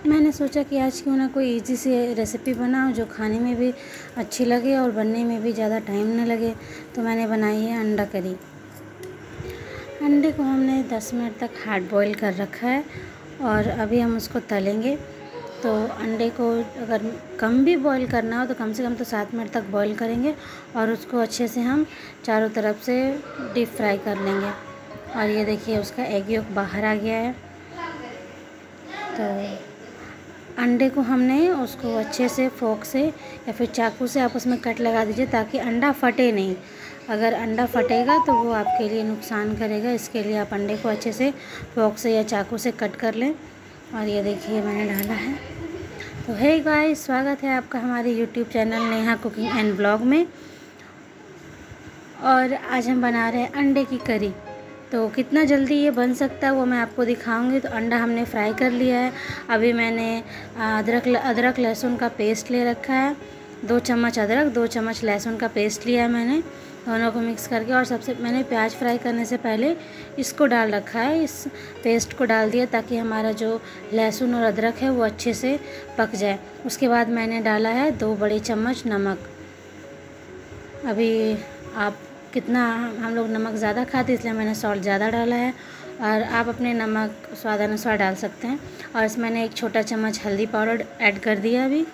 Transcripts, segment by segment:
मैंने सोचा कि आज क्यों ना कोई इजी सी रेसिपी बनाऊं जो खाने में भी अच्छी लगे और बनने में भी ज़्यादा टाइम न लगे। तो मैंने बनाई है अंडा करी। अंडे को हमने 10 मिनट तक हार्ड बॉईल कर रखा है और अभी हम उसको तलेंगे। तो अंडे को अगर कम भी बॉईल करना हो तो कम से कम तो 7 मिनट तक बॉईल करेंगे और उसको अच्छे से हम चारों तरफ से डीप फ्राई कर लेंगे। और ये देखिए उसका एग यolk बाहर आ गया है। तो अंडे को हमने उसको अच्छे से फोक से या फिर चाकू से आप उसमें कट लगा दीजिए ताकि अंडा फटे नहीं। अगर अंडा फटेगा तो वो आपके लिए नुकसान करेगा। इसके लिए आप अंडे को अच्छे से फोक से या चाकू से कट कर लें। और ये देखिए मैंने डाला है। तो हे गाइस, स्वागत है आपका हमारे YouTube channel Neha cooking and blog में। और आज हम बना रहे हैं अंडे की करी। तो कितना जल्दी ये बन सकता है वो मैं आपको दिखाऊंगी। तो अंडा हमने फ्राई कर लिया है। अभी मैंने अदरक लहसुन का पेस्ट ले रखा है। 2 चम्मच अदरक 2 चम्मच लहसुन का पेस्ट लिया है मैंने, दोनों को मिक्स करके। और सबसे मैंने प्याज फ्राई करने से पहले इसको डाल रखा है, इस पेस्ट को डाल दिया ताकि हमारा जो लहसुन और अदरक है वो अच्छे से पक जाए। उसके बाद मैंने डाला है 2 बड़े चम्मच नमक। अभी आप कितना, हम लोग नमक ज़्यादा खाते इसलिए मैंने सॉल्ट ज़्यादा डाला है और आप अपने नमक स्वाद अनुसार डाल सकते हैं। और इसमें मैंने 1 छोटा चम्मच हल्दी पाउडर ऐड कर दिया। अभी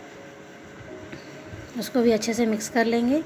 उसको भी अच्छे से मिक्स कर लेंगे।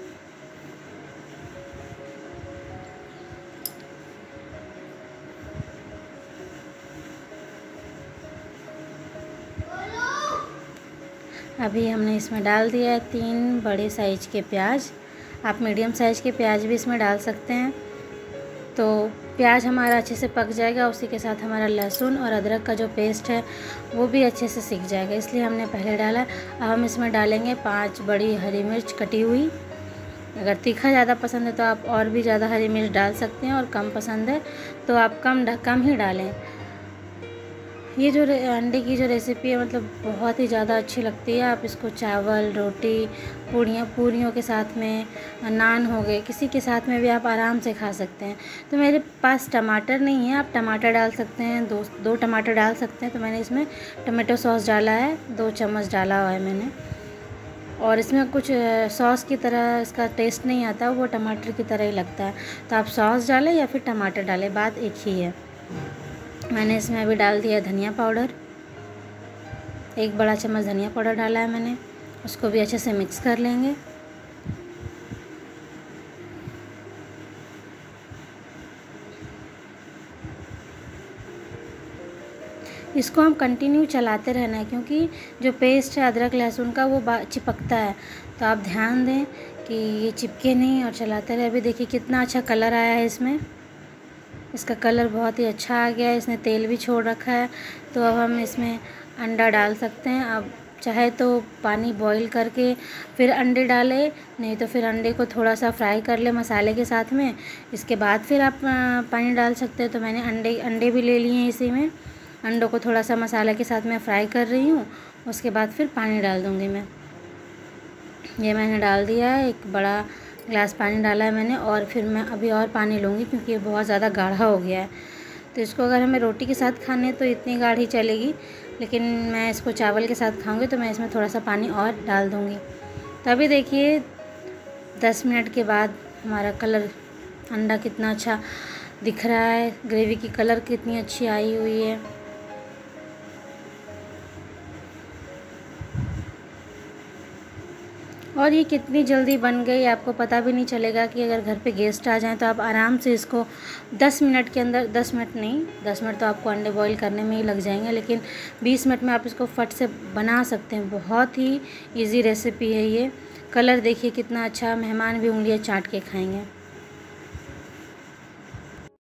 अभी हमने इसमें डाल दिया है 3 बड़े साइज़ के प्याज। आप मीडियम साइज़ के प्याज भी इसमें डाल सकते हैं। तो प्याज हमारा अच्छे से पक जाएगा, उसी के साथ हमारा लहसुन और अदरक का जो पेस्ट है वो भी अच्छे से सीख जाएगा, इसलिए हमने पहले डाला। अब हम इसमें डालेंगे 5 बड़ी हरी मिर्च कटी हुई। अगर तीखा ज़्यादा पसंद है तो आप और भी ज़्यादा हरी मिर्च डाल सकते हैं, और कम पसंद है तो आप कम ही डालें। ये जो अंडे की जो रेसिपी है मतलब बहुत ही ज़्यादा अच्छी लगती है। आप इसको चावल, रोटी, पूरियों के साथ में, नान हो गए, किसी के साथ में भी आप आराम से खा सकते हैं। तो मेरे पास टमाटर नहीं है, आप टमाटर डाल सकते हैं, 2 टमाटर डाल सकते हैं। तो मैंने इसमें टमाटो सॉस डाला है, 2 चम्मच डाला हुआ है मैंने। और इसमें कुछ सॉस की तरह इसका टेस्ट नहीं आता, वो टमाटर की तरह ही लगता है। तो आप सॉस डालें या फिर टमाटर डालें, बात एक ही है। मैंने इसमें अभी डाल दिया धनिया पाउडर, 1 बड़ा चम्मच धनिया पाउडर डाला है मैंने। उसको भी अच्छे से मिक्स कर लेंगे। इसको हम कंटिन्यू चलाते रहना है क्योंकि जो पेस्ट है अदरक लहसुन का वो चिपकता है। तो आप ध्यान दें कि ये चिपके नहीं और चलाते रहे। अभी देखिए कितना अच्छा कलर आया है इसमें, इसका कलर बहुत ही अच्छा आ गया है। इसने तेल भी छोड़ रखा है। तो अब हम इसमें अंडा डाल सकते हैं। अब चाहे तो पानी बॉईल करके फिर अंडे डालें, नहीं तो फिर अंडे को थोड़ा सा फ्राई कर ले मसाले के साथ में, इसके बाद फिर आप पानी डाल सकते हैं। तो मैंने अंडे भी ले लिए हैं इसी में। अंडों को थोड़ा सा मसाले के साथ में फ्राई कर रही हूँ, उसके बाद फिर पानी डाल दूँगी मैं। ये मैंने डाल दिया है, 1 बड़ा ग्लास पानी डाला है मैंने। और फिर मैं अभी और पानी लूँगी क्योंकि ये बहुत ज़्यादा गाढ़ा हो गया है। तो इसको अगर हमें रोटी के साथ खाने तो इतनी गाढ़ी चलेगी, लेकिन मैं इसको चावल के साथ खाऊंगी तो मैं इसमें थोड़ा सा पानी और डाल दूँगी। तो अभी देखिए 10 मिनट के बाद हमारा कलर अंडा कितना अच्छा दिख रहा है, ग्रेवी की कलर कितनी अच्छी आई हुई है। और ये कितनी जल्दी बन गई आपको पता भी नहीं चलेगा कि अगर घर पे गेस्ट आ जाएं तो आप आराम से इसको 10 मिनट के अंदर, 10 मिनट नहीं, 10 मिनट तो आपको अंडे बॉईल करने में ही लग जाएंगे, लेकिन 20 मिनट में आप इसको फट से बना सकते हैं। बहुत ही इजी रेसिपी है ये। कलर देखिए कितना अच्छा, मेहमान भी उंगलियां चाट के खाएंगे।